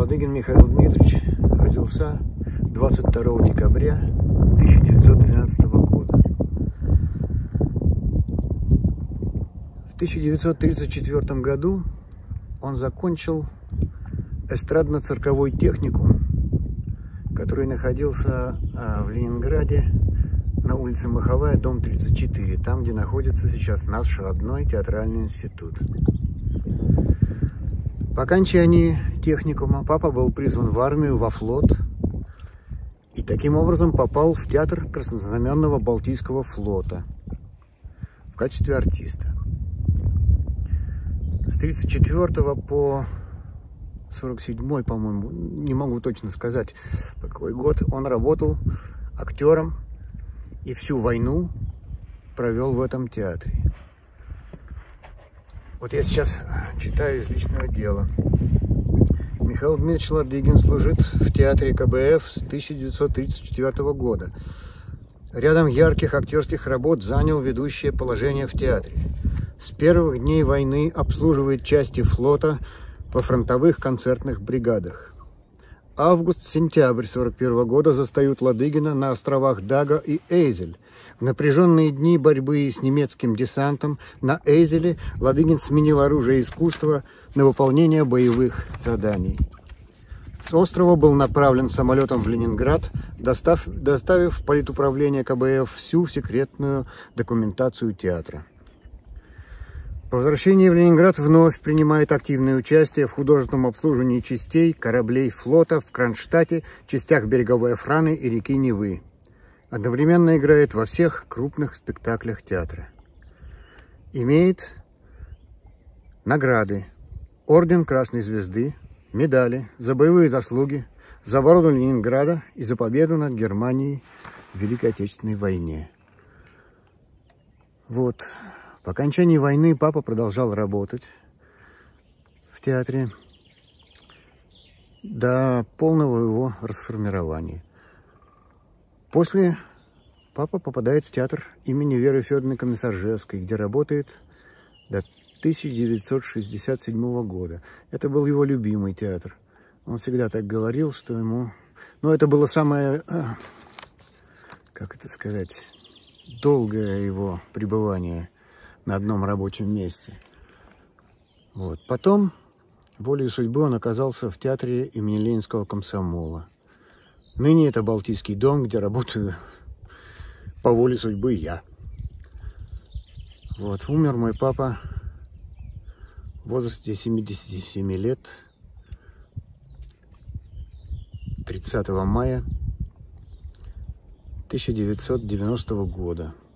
Ладыгин Михаил Дмитриевич родился 22 декабря 1912 года. В 1934 году он закончил эстрадно-цирковой техникум, который находился в Ленинграде на улице Маховая, дом 34, там, где находится сейчас наш родной театральный институт. По окончании техникума папа был призван в армию, во флот, и таким образом попал в театр Краснознаменного Балтийского флота в качестве артиста. С 1934 по 1947, по-моему, не могу точно сказать, по какой год, он работал актером и всю войну провел в этом театре. Вот я сейчас читаю из личного дела. Михаил Дмитриевич Ладыгин служит в театре КБФ с 1934 года. Рядом ярких актерских работ занял ведущее положение в театре. С первых дней войны обслуживает части флота во фронтовых концертных бригадах. Август-сентябрь 1941 года застают Ладыгина на островах Дага и Эйзель. В напряженные дни борьбы с немецким десантом на Эйзеле Ладыгин сменил оружие искусства на выполнение боевых заданий. С острова был направлен самолетом в Ленинград, доставив в политуправление КБФ всю секретную документацию театра. По возвращении в Ленинград вновь принимает активное участие в художественном обслуживании частей кораблей флота в Кронштадте, частях береговой охраны и реки Невы. Одновременно играет во всех крупных спектаклях театра. Имеет награды: орден Красной Звезды, медали за боевые заслуги, за оборону Ленинграда и за победу над Германией в Великой Отечественной войне. Вот. По окончании войны папа продолжал работать в театре до полного его расформирования. После папа попадает в театр имени Веры Федоровны Комиссаржевской, где работает до 1967 года. Это был его любимый театр. Он всегда так говорил, что ему... Ну, это было самое, как это сказать, долгое его пребывание на одном рабочем месте. Вот. Потом, волей судьбы, он оказался в театре имени Ленинского комсомола. Ныне это Балтийский дом, где работаю по воле судьбы я. Вот. Умер мой папа в возрасте 77 лет 30 мая 1990 года.